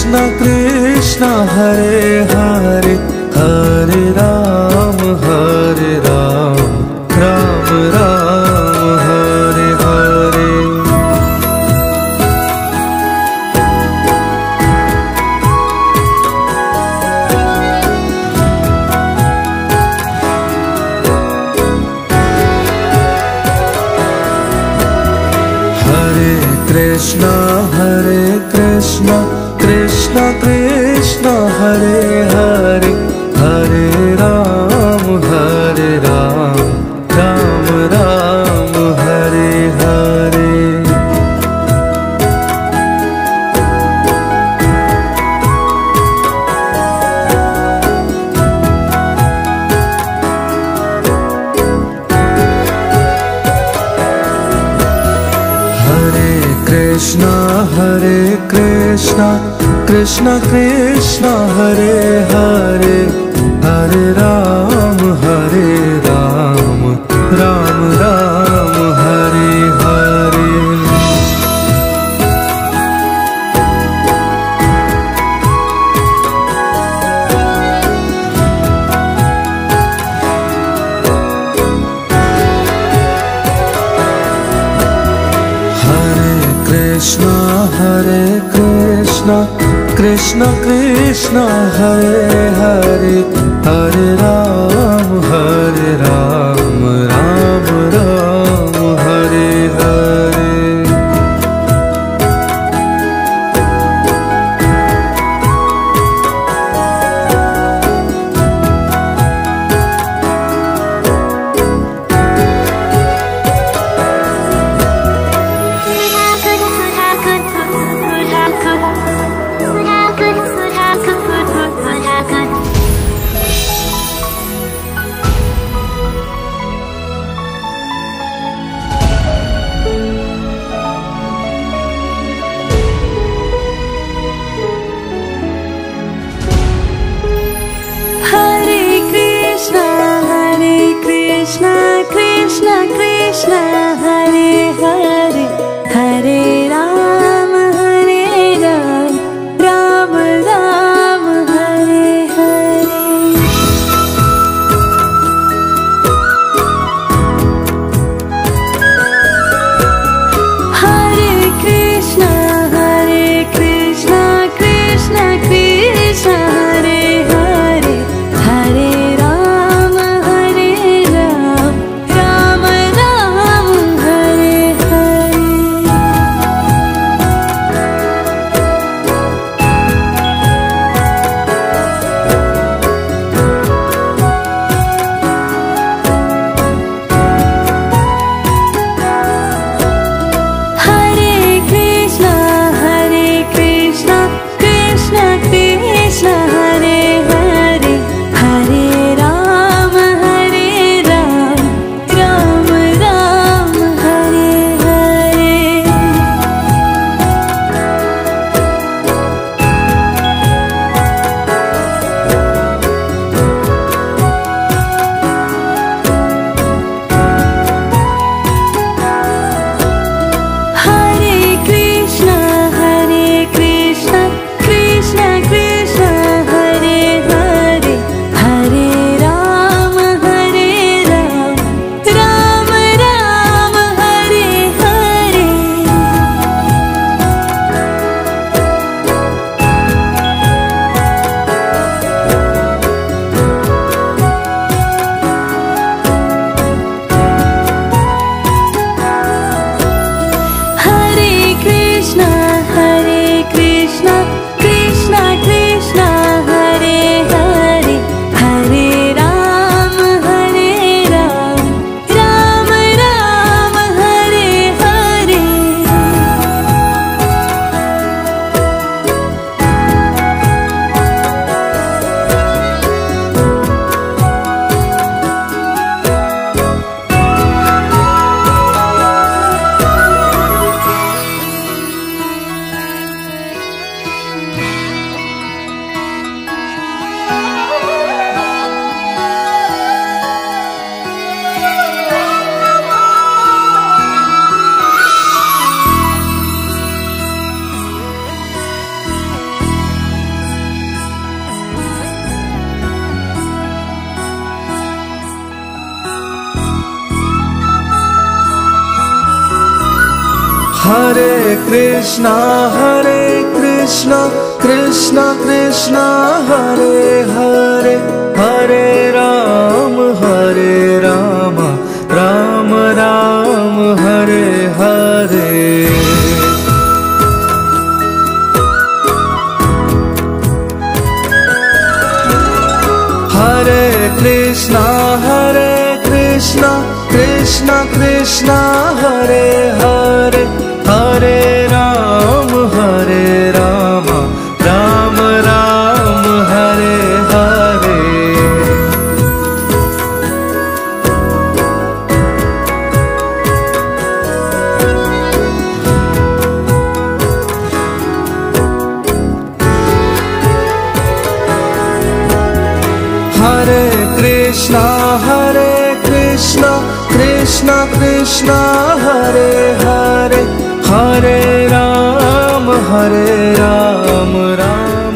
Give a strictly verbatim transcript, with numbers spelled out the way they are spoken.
Krishna Krishna Hare Hare, Hare Ram Hare Ram, Ram Ram Hare Hare. Krishna Hare Krishna Krishna Krishna Hare Hare, Hare Ram Hare Ram, Ram Ram Hare Hare. Krishna Hare Krishna Krishna Krishna Hare Hare, Hare Ram Hare Ram, Ram Ram Hare Hare. Krishna Hare Krishna Krishna Krishna Hare Hare, Hare Ram Hare Ram, Ram Ram Hare Hare. Hare Krishna Hare Krishna Krishna Krishna Hare Hare, Hare Ram Hare Ram Ram Ram Hare Hare. Hare Krishna Hare Krishna Krishna Krishna Hare Hare, Hare Ram Hare Ram Ram Ram Hare Hare. Hare Krishna Hare Krishna Krishna Krishna Hare Hare, Hare Ram Hare Ram Ram